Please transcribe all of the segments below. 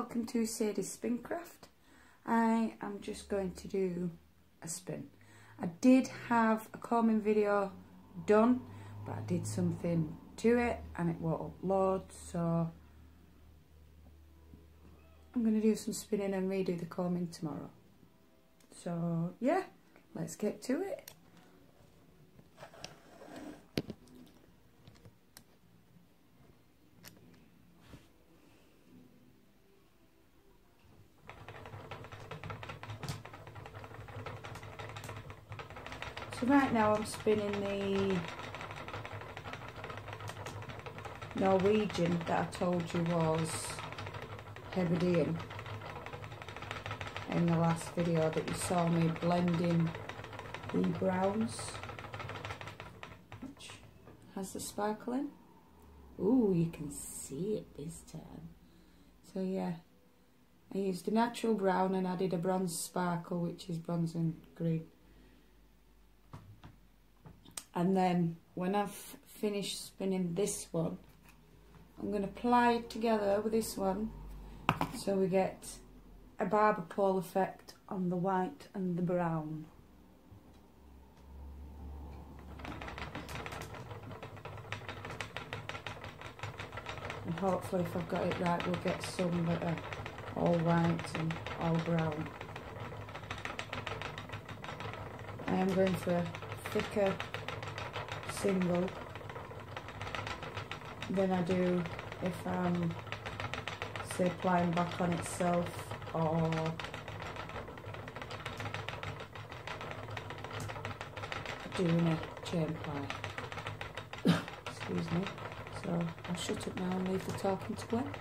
welcome to Sadie's Spincraft. I am just going to do a spin. I did have a combing video done, but I did something to it and it won't upload, so I'm going to do some spinning and redo the combing tomorrow. So yeah, let's get to it. So right now I'm spinning the Norwegian that I told you was Hebridean in the last video that you saw me blending the browns, which has the sparkle in. Ooh, you can see it this time. So yeah, I used a natural brown and added a bronze sparkle, which is bronze and green. And then when I've finished spinning this one, I'm going to ply it together with this one so we get a barber pole effect on the white and the brown. And hopefully if I've got it right, we'll get some that are all white and all brown. I am going for a thicker single than I do if I'm say applying back on itself or doing a chain ply. Excuse me. So I'll shut up now and leave the talking to Gwen.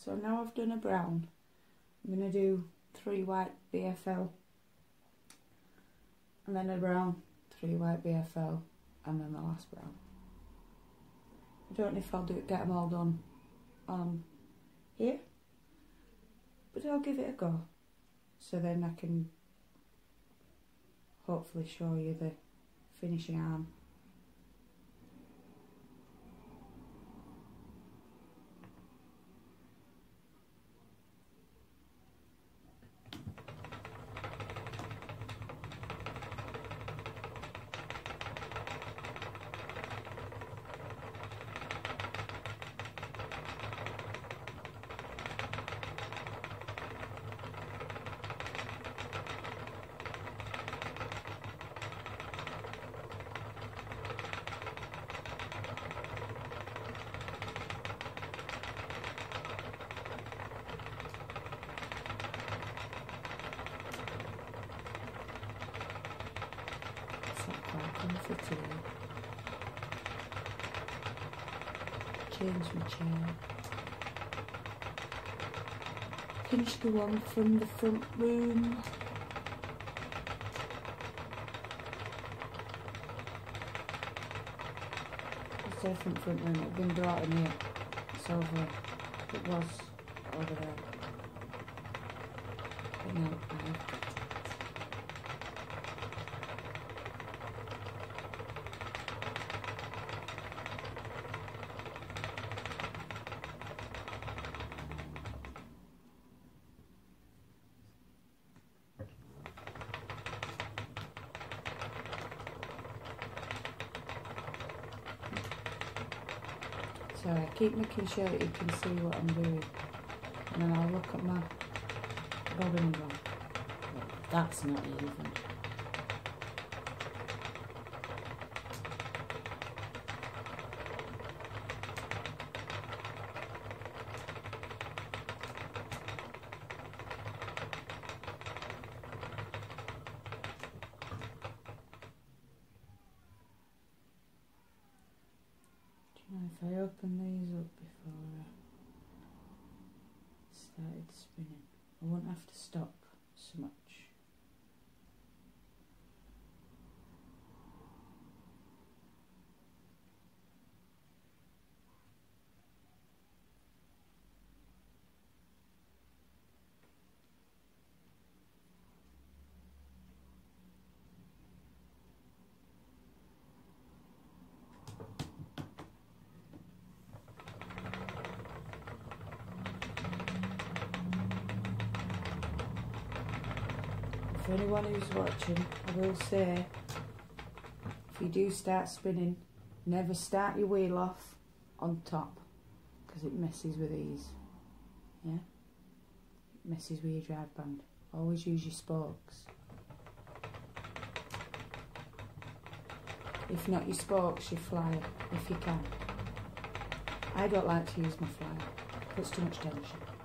So now I've done a brown, I'm going to do 3 white BFL, and then a brown, 3 white BFL, and then the last brown. I don't know if I'll get them all done here, but I'll give it a go, so then I can hopefully show you the finishing arm. Change my chair. Pinch the one from the front room. I say front room, it had been brought in here. It's over. It was over there. But now so I keep making sure that you can see what I'm doing, and then I'll look at my bobbin and go, well, that's not even. If I open these up before I started spinning, I won't have to stop so much. For anyone who's watching, I will say, if you do start spinning, never start your wheel off on top, because it messes with these. Yeah? It messes with your drive band. Always use your spokes. If not your spokes, your flyer, if you can. I don't like to use my flyer, it puts too much tension.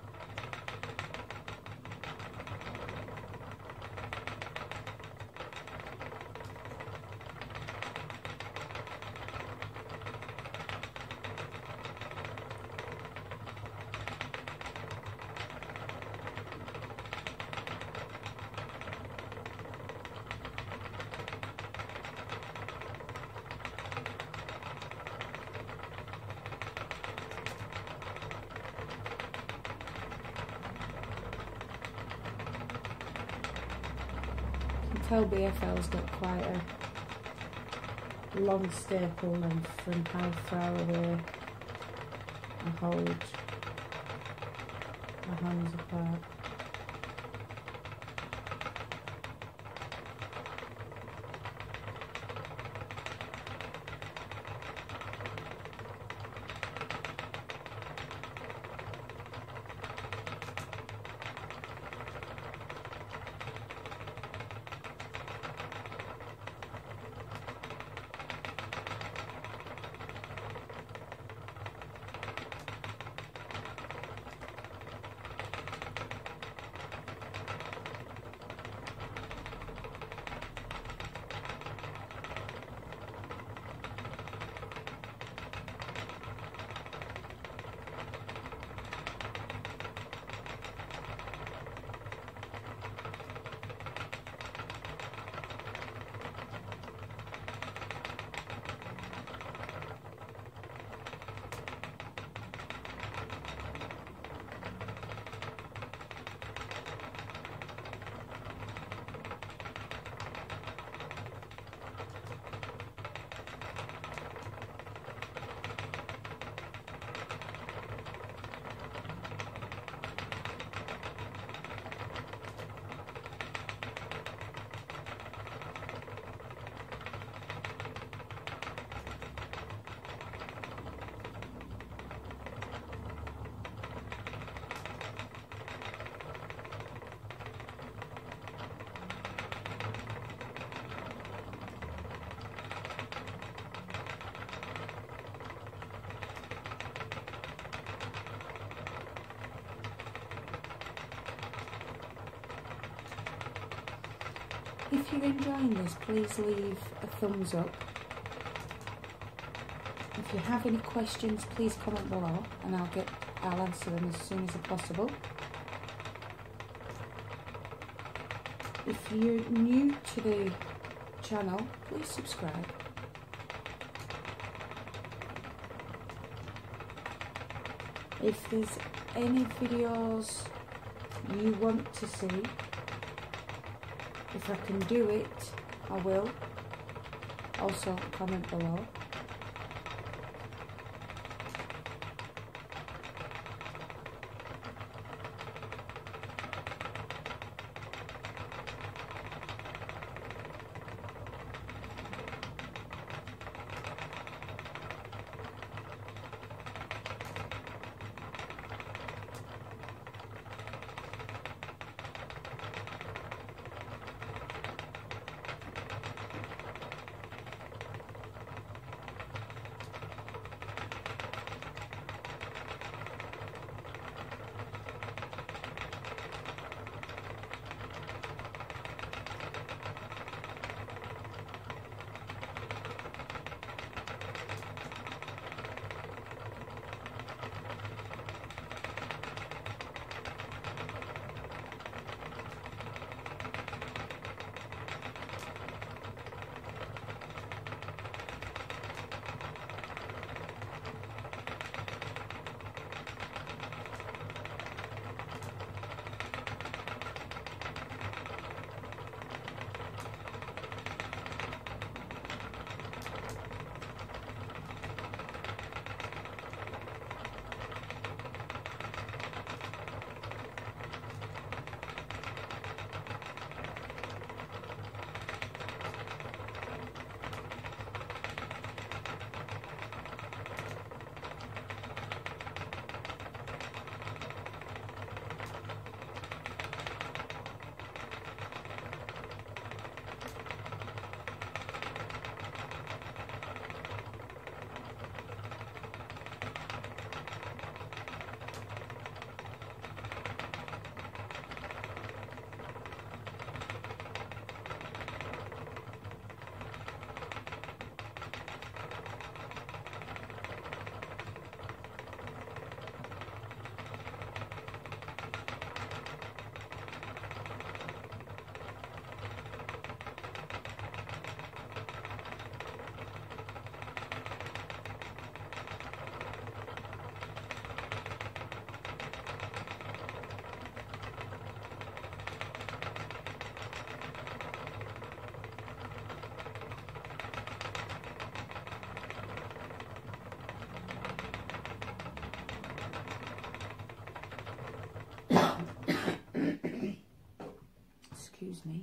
Tell BFL's got quite a long staple length from how far away I hold my hands apart. If you're enjoying this, please leave a thumbs up. If you have any questions, please comment below and I'll answer them as soon as possible. If you're new to the channel, please subscribe. If there's any videos you want to see, if I can do it, I will. Also comment below. Excuse me.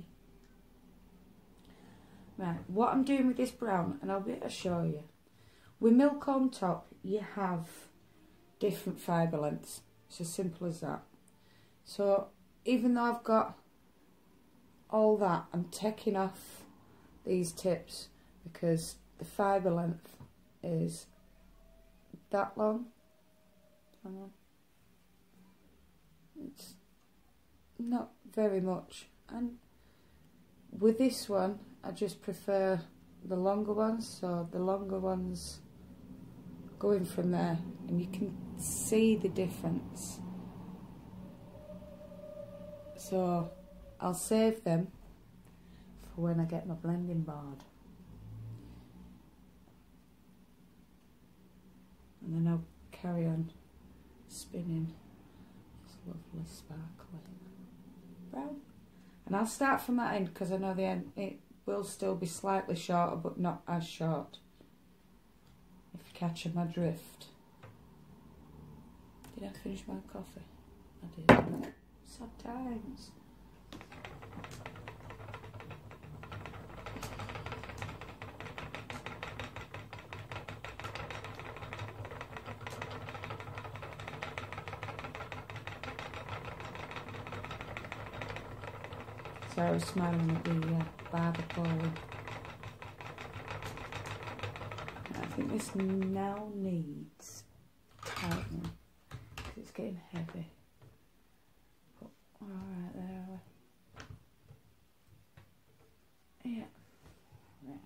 Right, what I'm doing with this brown, and I'll be able to show you. With milk on top, you have different fibre lengths. It's as simple as that. So, even though I've got all that, I'm taking off these tips because the fibre length is that long. It's not very much. And with this one, I just prefer the longer ones, so the longer ones going from there, and you can see the difference. So I'll save them for when I get my blending board, and then I'll carry on spinning this lovely sparkling brown. And I'll start from that end because I know the end it will still be slightly shorter, but not as short, if you catch my drift. Did I finish my coffee? I did. Sad times. So I was smiling at the barber pole. I think this now needs tightening because it's getting heavy. But we're alright there, are we? Yeah. Right.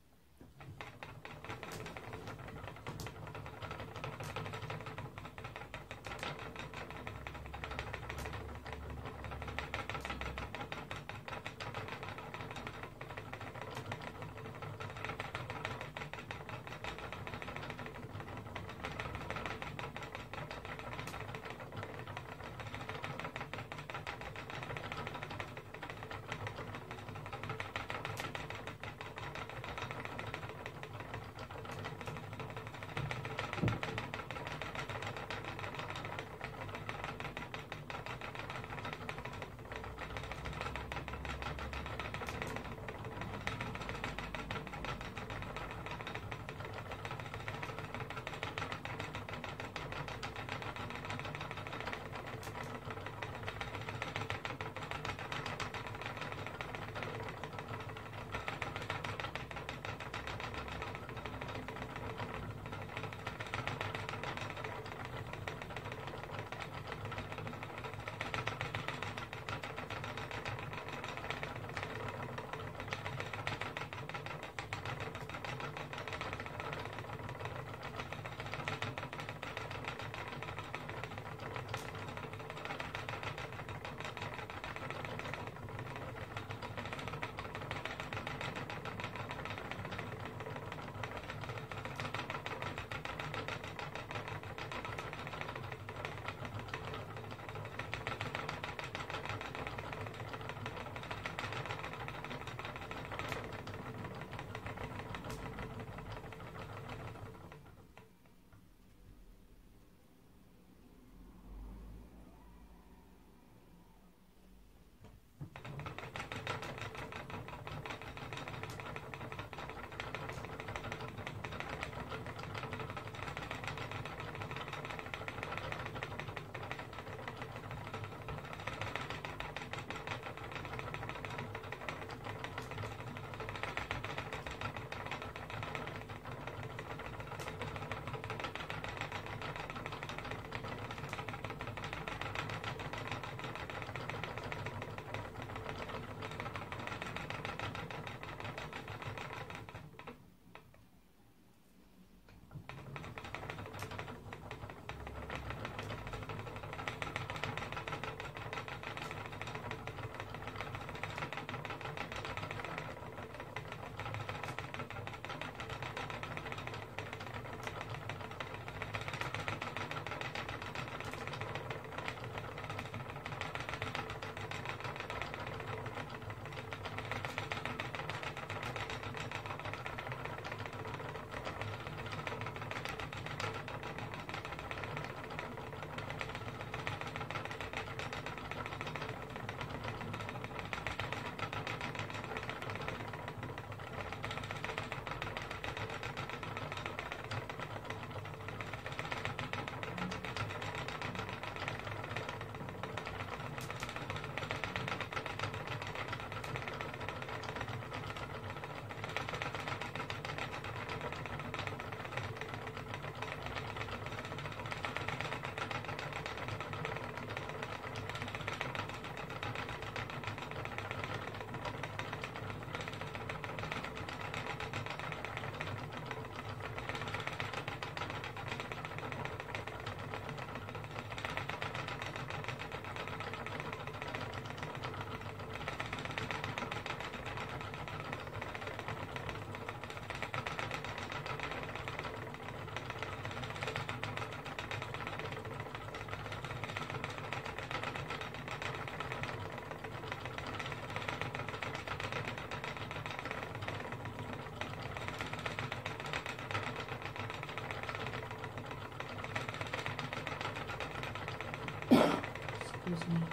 Excuse me.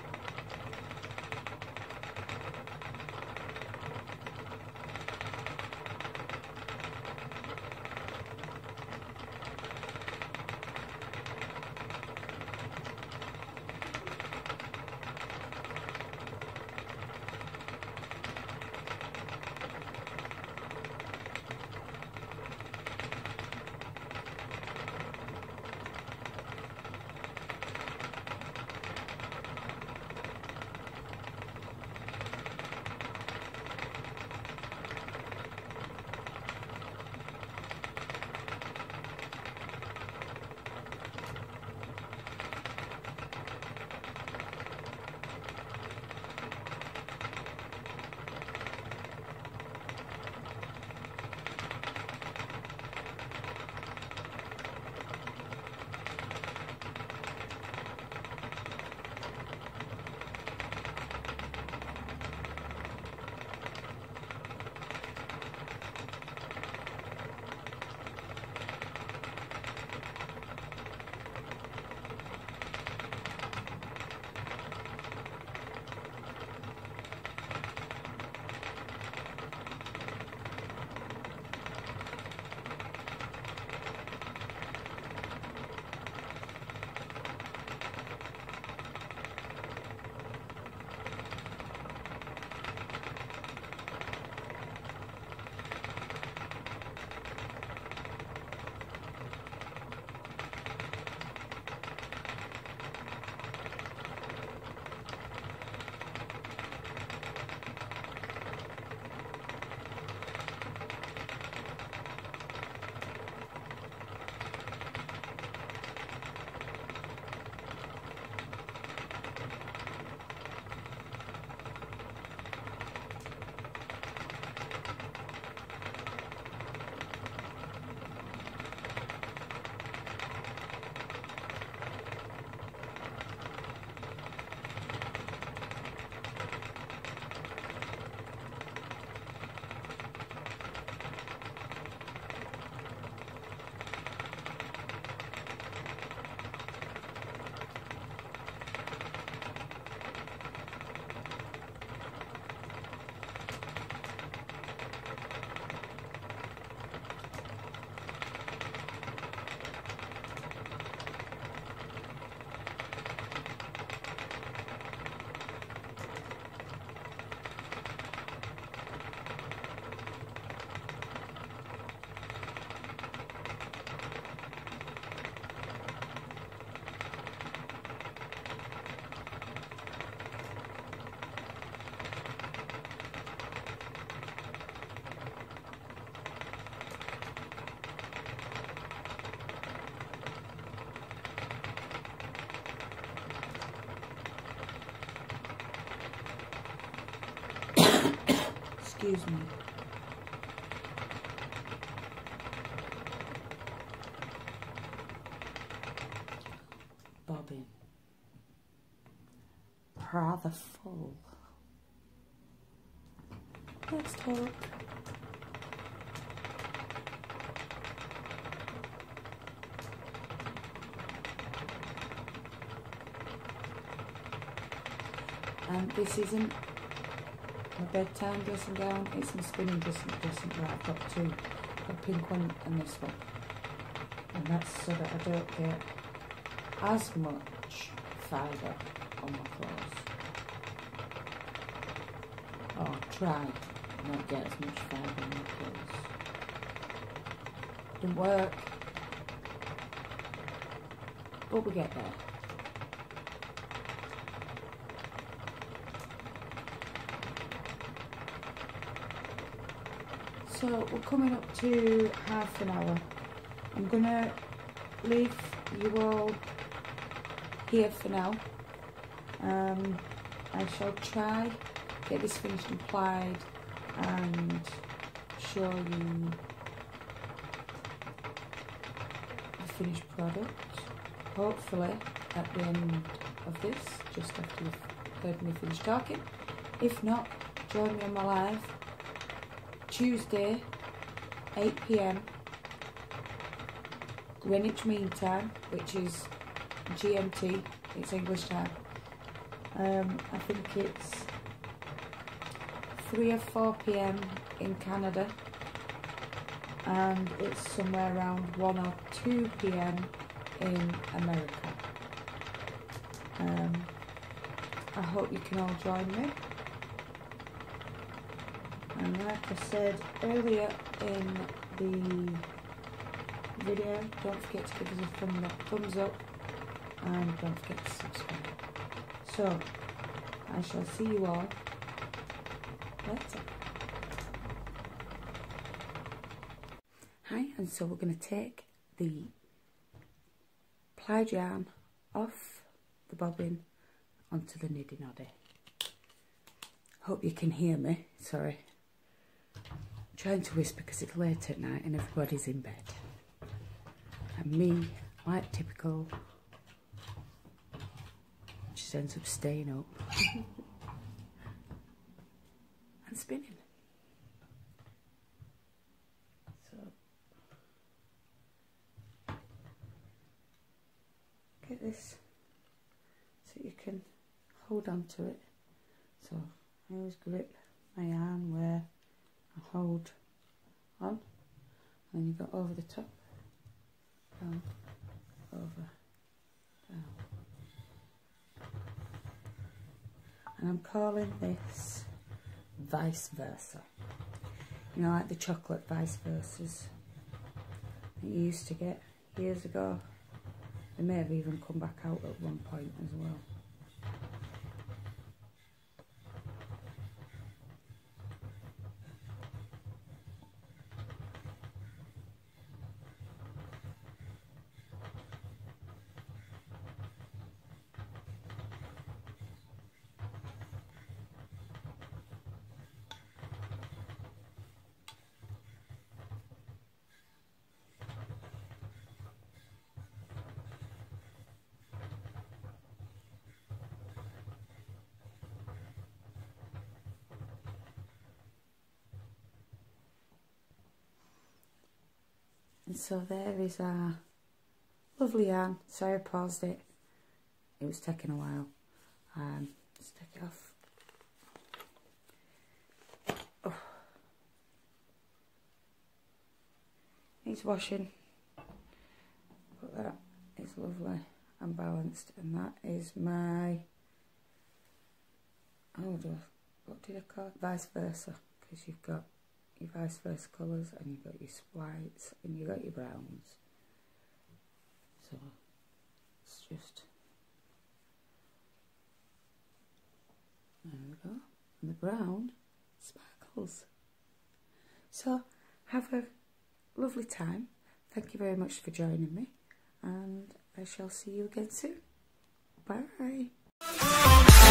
Excuse me. Bobbin. Rather full. Let's talk. And this isn't my bedtime dressing gown, it's my spinning dressing gown. I've got two, a pink one and this one. And that's so that I don't get as much fibre on my clothes. Or try not get as much fibre on my clothes. Didn't work, but we get there. So we're coming up to half an hour. I'm gonna leave you all here for now. I shall try get this finished and applied and show you the finished product. Hopefully at the end of this, just after you've heard me finish talking. If not, join me on my live Tuesday, 8 PM, Greenwich Mean Time, which is GMT, it's English time. I think it's 3 or 4 PM in Canada, and it's somewhere around 1 or 2 PM in America. I hope you can all join me. And like I said earlier in the video, don't forget to give us a thumbs up and don't forget to subscribe. So, I shall see you all later. Hi, and so we're going to take the plied yarn off the bobbin onto the niddy noddy. Hope you can hear me, sorry. I'm trying to whisper because it's late at night and everybody's in bed. And me, like typical, just ends up staying up and spinning. So, get this so you can hold on to it. So I always grip my yarn where I hold on, and then you go over the top, down, over, down. And I'm calling this vice versa. You know, like the chocolate vice versas that you used to get years ago. They may have even come back out at one point as well. And so there is our lovely yarn. Sorry I paused it. It was taking a while. Let's take it off. Oh. Needs washing. But that is lovely and balanced. And that is my, what did I call it? Vice versa. Because you've got your vice versa colours and you've got your whites and you've got your browns. So it's just, there we go. And the brown sparkles. So have a lovely time. Thank you very much for joining me, and I shall see you again soon. Bye.